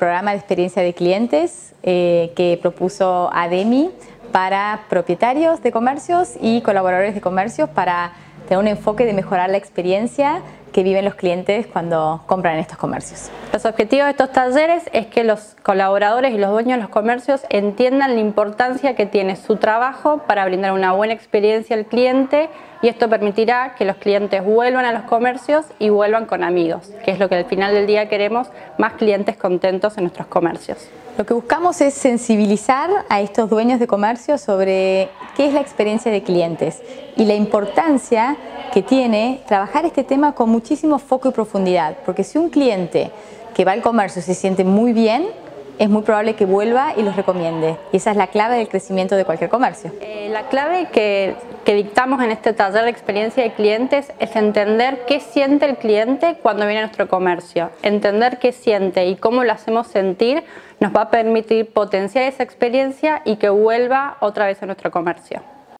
programa de experiencia de clientes que propuso ADEMI para propietarios de comercios y colaboradores de comercios para tener un enfoque de mejorar la experiencia que viven los clientes cuando compran en estos comercios. Los objetivos de estos talleres es que los colaboradores y los dueños de los comercios entiendan la importancia que tiene su trabajo para brindar una buena experiencia al cliente, y esto permitirá que los clientes vuelvan a los comercios y vuelvan con amigos, que es lo que al final del día queremos: más clientes contentos en nuestros comercios. Lo que buscamos es sensibilizar a estos dueños de comercio sobre qué es la experiencia de clientes y la importancia que tiene trabajar este tema con muchísimo foco y profundidad, porque si un cliente que va al comercio se siente muy bien, es muy probable que vuelva y los recomiende, y esa es la clave del crecimiento de cualquier comercio. La clave que dictamos en este taller de experiencia de clientes es entender qué siente el cliente cuando viene a nuestro comercio. Entender qué siente y cómo lo hacemos sentir nos va a permitir potenciar esa experiencia y que vuelva otra vez a nuestro comercio.